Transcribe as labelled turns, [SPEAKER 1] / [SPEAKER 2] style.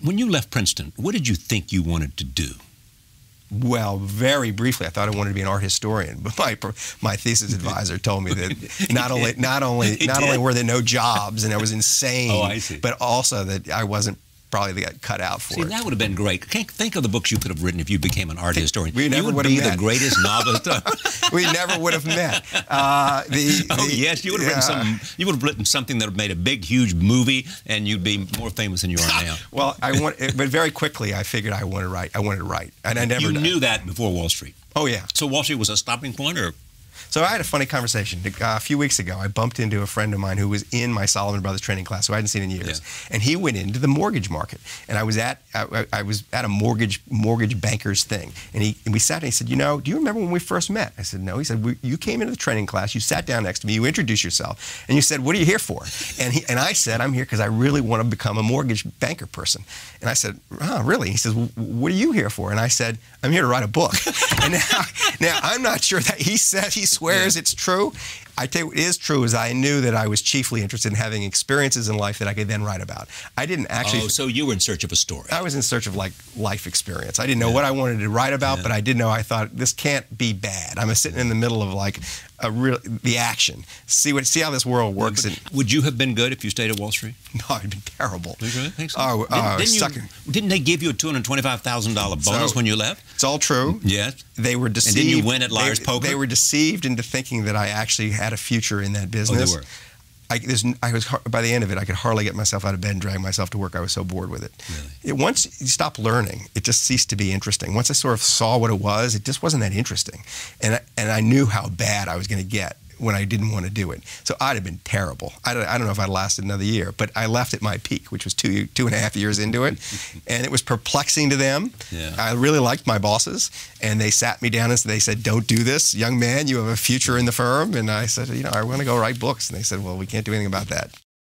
[SPEAKER 1] When you left Princeton, what did you think you wanted to do?
[SPEAKER 2] Well, very briefly, I thought I wanted to be an art historian, but my thesis advisor told me that not only were there no jobs and I was insane, but also that I wasn't probably cut out for it.
[SPEAKER 1] See, that would have been great. Think of the books you could have written if you became an art historian.
[SPEAKER 2] We never
[SPEAKER 1] you would
[SPEAKER 2] have
[SPEAKER 1] be
[SPEAKER 2] met.
[SPEAKER 1] the greatest novelist.
[SPEAKER 2] We never would have met.
[SPEAKER 1] Yes, you would have written something that would have made a big, huge movie, and you'd be more famous than you are now.
[SPEAKER 2] Well, but very quickly I figured I wanted to write. And I never.
[SPEAKER 1] You knew that before Wall Street.
[SPEAKER 2] Oh yeah.
[SPEAKER 1] So Wall Street was a stopping point, or?
[SPEAKER 2] So I had a funny conversation. A few weeks ago, I bumped into a friend of mine who was in my Solomon Brothers training class, who I hadn't seen in years. Yeah. And he went into the mortgage market. And I was at a mortgage banker's thing. And we sat and he said, you know, do you remember when we first met? I said, no. He said, you came into the training class, you sat down next to me, you introduced yourself, and you said, what are you here for? And I said, I'm here because I really want to become a mortgage banker person. And I said, oh, really? He says, what are you here for? And I said, I'm here to write a book. And now I'm not sure that he swears it's true. I tell you what is true is I knew that I was chiefly interested in having experiences in life that I could then write about. I didn't actually...
[SPEAKER 1] Oh, so you were in search of a story.
[SPEAKER 2] I was in search of like life experience. I didn't know what I wanted to write about, but I did know I thought this can't be bad. I'm sitting in the middle of like the action. See how this world works.
[SPEAKER 1] Would you have been good if you stayed at Wall Street?
[SPEAKER 2] No, I'd been terrible.
[SPEAKER 1] You really think so? Didn't they give you a $225,000 bonus when you left?
[SPEAKER 2] It's all true.
[SPEAKER 1] Yes.
[SPEAKER 2] They were deceived.
[SPEAKER 1] And didn't you win at Liar's Poker?
[SPEAKER 2] They were deceived into thinking that I actually had a future in that business.
[SPEAKER 1] Oh, they were.
[SPEAKER 2] By the end of it, I could hardly get myself out of bed and drag myself to work. I was so bored with it. Really? Once you stop learning, it just ceased to be interesting. Once I sort of saw what it just wasn't that interesting. And I knew how bad I was going to get when I didn't want to do it. So I'd have been terrible. I don't know if I'd lasted another year, but I left at my peak, which was two and a half years into it. And it was perplexing to them. Yeah. I really liked my bosses, and they sat me down and they said, don't do this, young man, you have a future in the firm. And I said, you know, I want to go write books. And they said, well, we can't do anything about that.